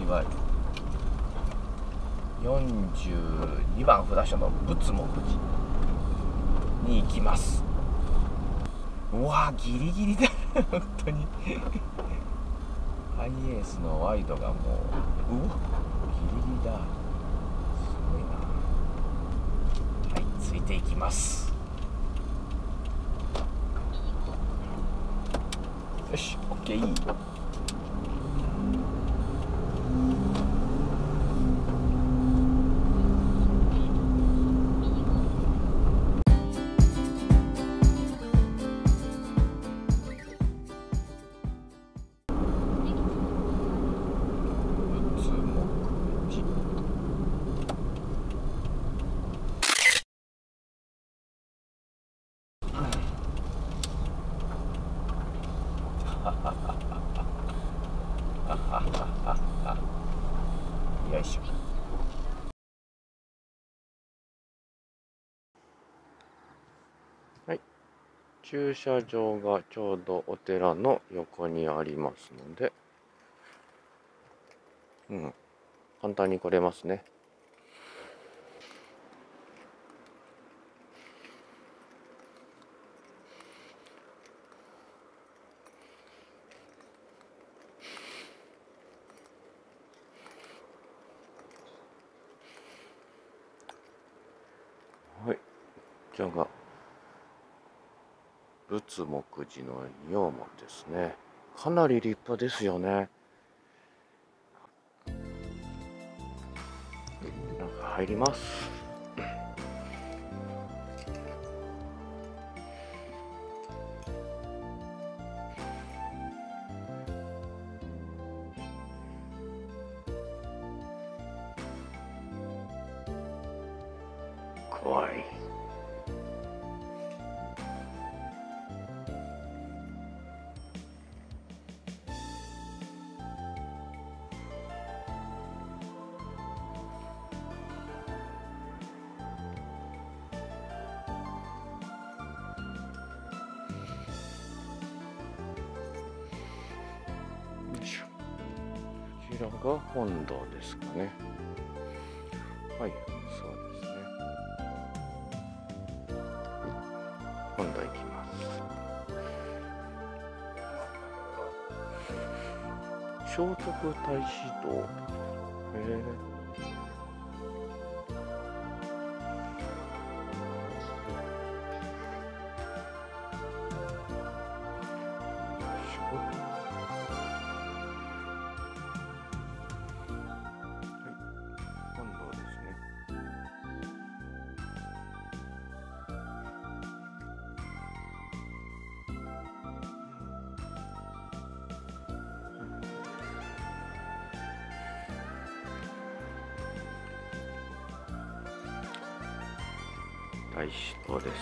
は42番札所の仏目寺に行きます。うわギリギリだ本当にハイエースのワイドがもうギリギリだ。すごいな。はい、ついていきます。よし OK。よいしょ。はい、駐車場がちょうどお寺の横にありますので、簡単に来れますね。はい、こちらが仏目寺の仁王門ですね。かなり立派ですよね。中入ります。怖い。こちらが本堂ですかね。はい、そうですね。本堂行きます。聖徳太子堂。太子堂です。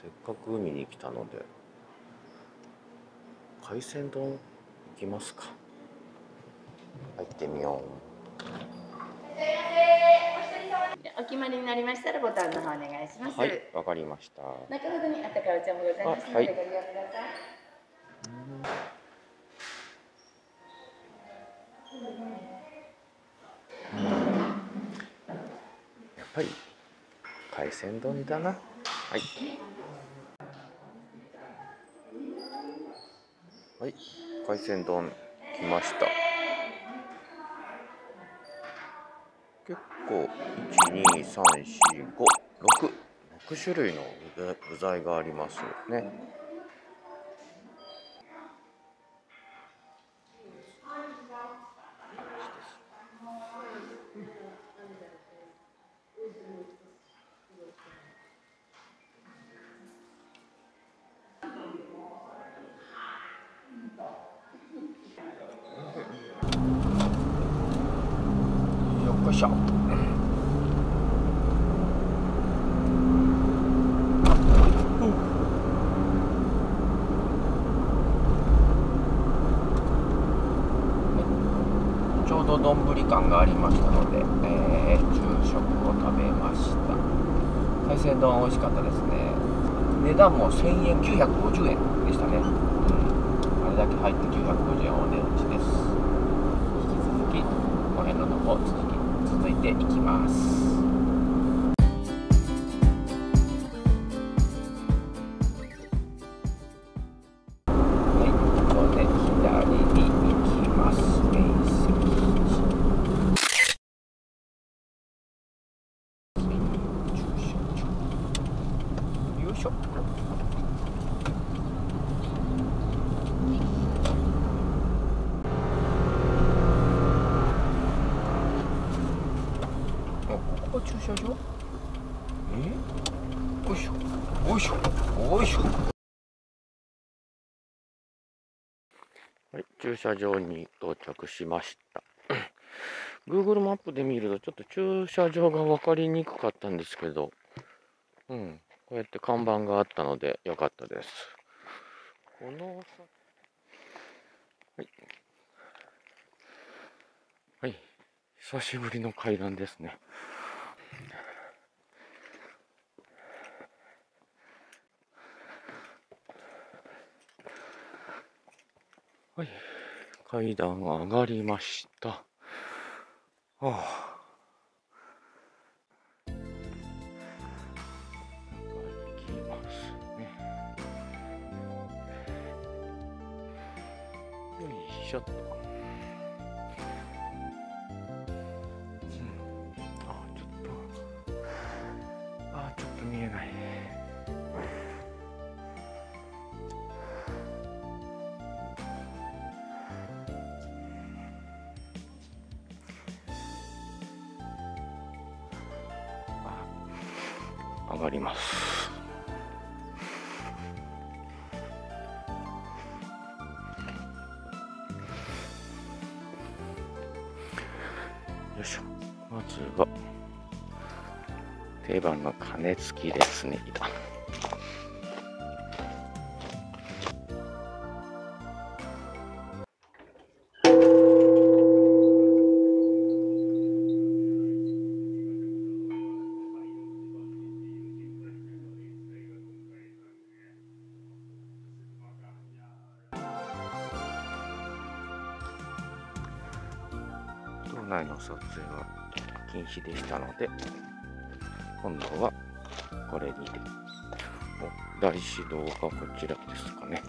せっかく海に来たので海鮮丼行きますか。入ってみよお決まりになりましたらボタンの方お願いします。 う。はい、わかりました。 中ほどにあったかいお茶もございますのでご利用ください。 やっぱり海鮮丼だな。はい。はい、海鮮丼来ました。結構1234566種類の具材がありますね。よっこいしょ。ちょうど丼感がありましたので、昼食を食べました。海鮮丼美味しかったですね。値段も1000円、950円でしたね。あれだけ入って950円お値打ちです。引き続きこの辺の方続いていきます。はい、ここで左に行きます。よいしょ。ここ駐車場？よいしょ、よいしょ、よいしょ。はい、駐車場に到着しました。Google マップで見るとちょっと駐車場が分かりにくかったんですけど、こうやって看板があったのでよかったです。はい、久しぶりの階段ですね。はい、階段上がりました。はあ、行きますね。よいしょっと。ちょっと見えない。上がります。よいしょ。まずは定番の鐘つきですね。島内の撮影は禁止でしたので、今度はこれにて大師堂がこちらですかね。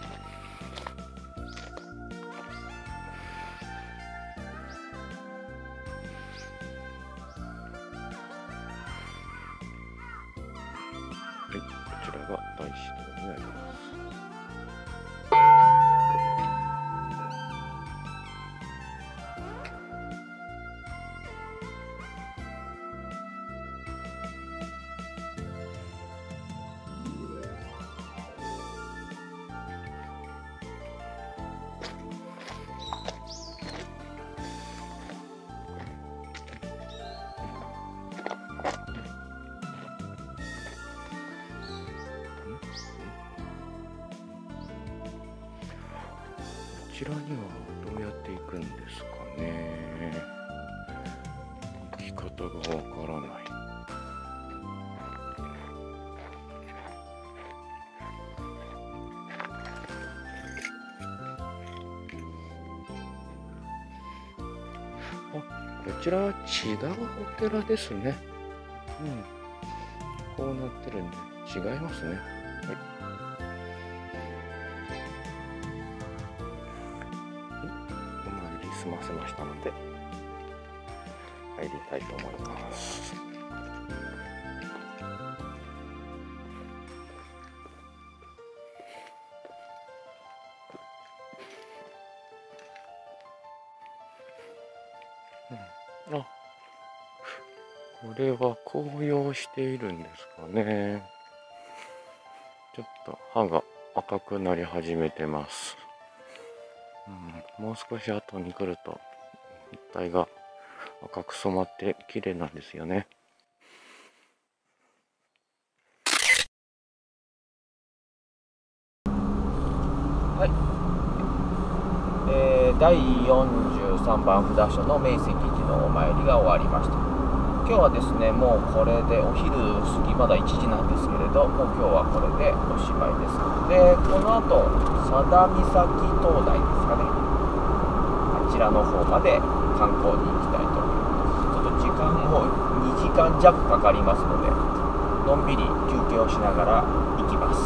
はい、こちらが大師堂になります。 ちらにはどうやって行くんですかね。行き方がわからない。こちらは違うお寺ですね。こうなってるんで違いますね。お参り済ませましたので入りたいと思います。これは紅葉しているんですかね。ちょっと葉が赤くなり始めてます。もう少し後に来ると一帯が赤く染まって綺麗なんですよね。はい、第43番札所の明石寺のお参りが終わりました。今日はですね、もうこれでお昼過ぎ、まだ1時なんですけれども、今日はこれでおしまいです。で、この後佐田岬灯台ですかね、あちらの方まで観光に行きたいと思います。ちょっと時間も2時間弱かかりますので、のんびり休憩をしながら行きます。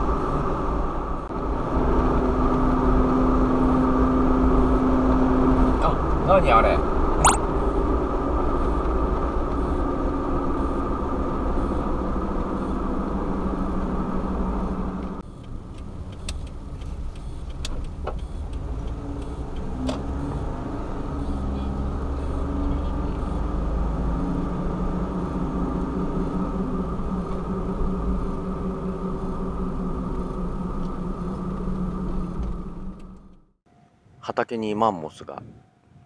何あれ。畑にマンモスが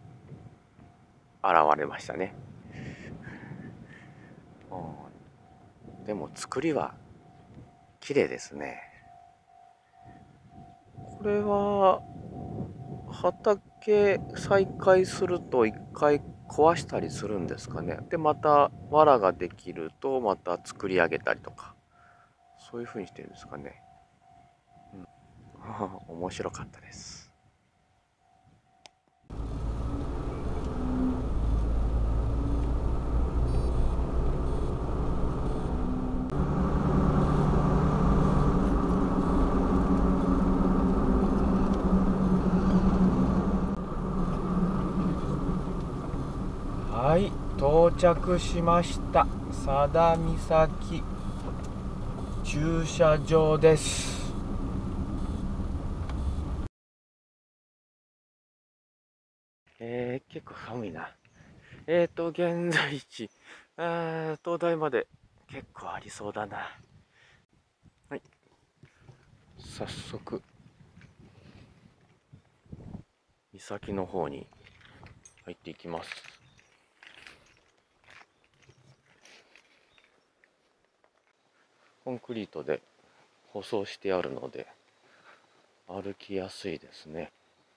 現れましたね。でも作りは綺麗ですね。これは畑再開すると一回壊したりするんですかね。でまた藁ができるとまた作り上げたりとか、そういう風にしてるんですかね。面白かったです。はい、到着しました。佐田岬駐車場です。結構寒いな。現在地、灯台まで結構ありそうだな。はい、早速岬の方に入っていきます。コンクリートで舗装してあるので歩きやすいですね。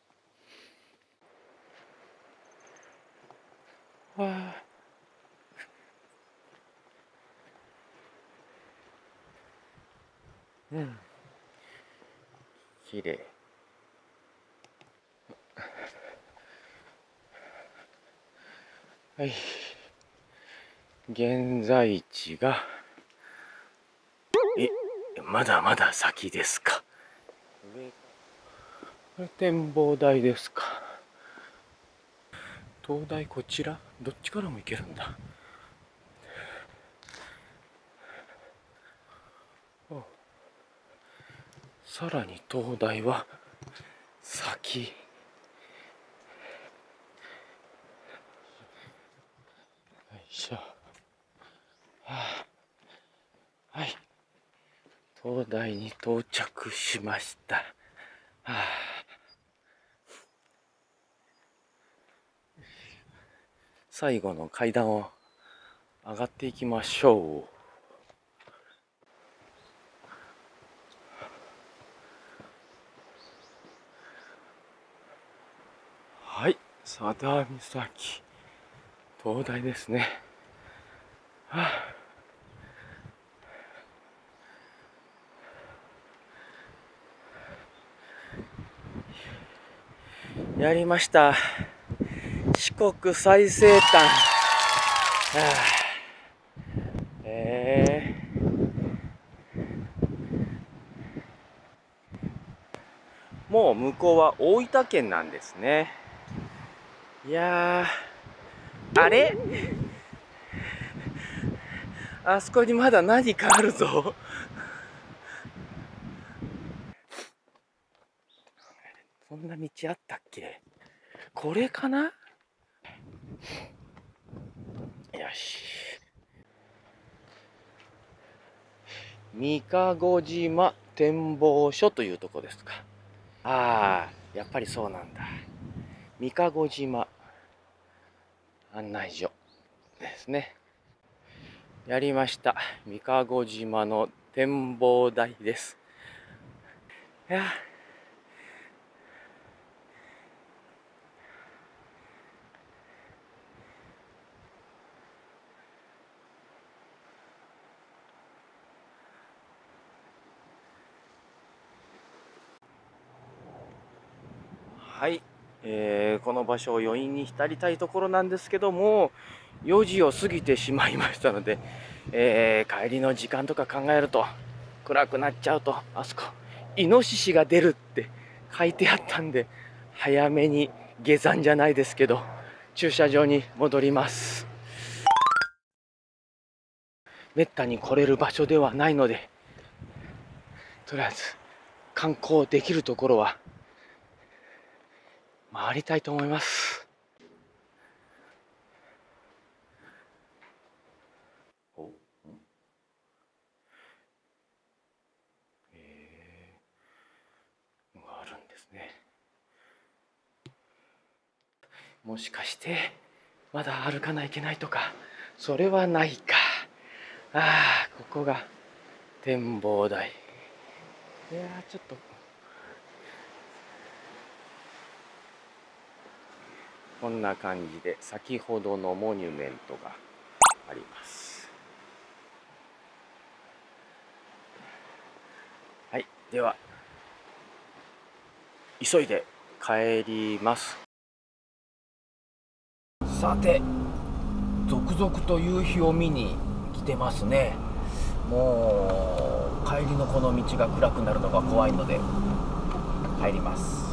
綺麗。はい、現在地がまだまだ先ですか。これ展望台ですか。灯台こちら、どっちからも行けるんだ。さらに灯台は先。よいしょ。はい、灯台に到着しました。最後の階段を上がっていきましょう。 佐田岬灯台ですね。はあ、やりました。四国最西端。はあ、もう向こうは大分県なんですね。いやー、あれ、あそこにまだ何かあるぞ。そんな道あったっけ？これかな？よし。三籠島展望所というとこですか。ああ、やっぱりそうなんだ。三籠島案内所ですね。やりました。三籠島の展望台です。いや、はい、この場所を余韻に浸りたいところなんですけども、4時を過ぎてしまいましたので、帰りの時間とか考えると暗くなっちゃうと、あそこイノシシが出るって書いてあったんで、早めに下山じゃないですけど駐車場に戻ります。めったに来れる場所ではないので、とりあえず観光できるところは回りたいと思います。があるんですね。もしかしてまだ歩かないといけないとか、それはないか。ああ、ここが展望台。いやー、ちょっとこんな感じで先ほどのモニュメントがあります。はい、では急いで帰ります。さて、続々と夕日を見に来てますね。もう帰りのこの道が暗くなるのが怖いので帰ります。